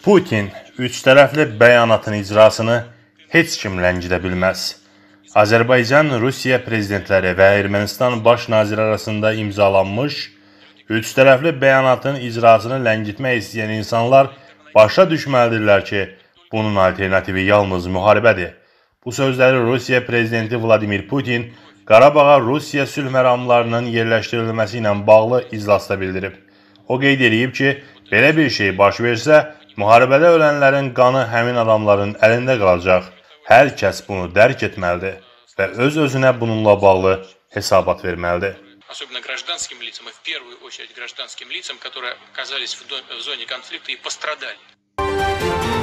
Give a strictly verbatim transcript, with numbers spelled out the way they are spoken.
Putin üç tərəfli bəyanatın icrasını heç kim ləngidə bilməz. Azərbaycan, Rusiya prezidentləri və Ermənistan baş naziri arasında imzalanmış üç tərəfli bəyanatın icrasını ləngitmək istəyən insanlar başa düşməlidirlər ki, bunun alternativi yalnız müharibədir. Bu sözləri Rusiya prezidenti Vladimir Putin Qarabağa Rusiya sülh məramlarının yerləşdirilməsi ilə bağlı iclasda bildirib. O qeyd edib ki, belə bir şey baş versə, müharibədə ölənlərin qanı həmin adamların əlində qalacaq. Hər kəs bunu dərk etməlidir və öz-özünə bununla bağlı hesabat verməlidir. Особенно гражданским лицам, и в первую очередь гражданским лицам, которые оказались в зоне конфликта и пострадали.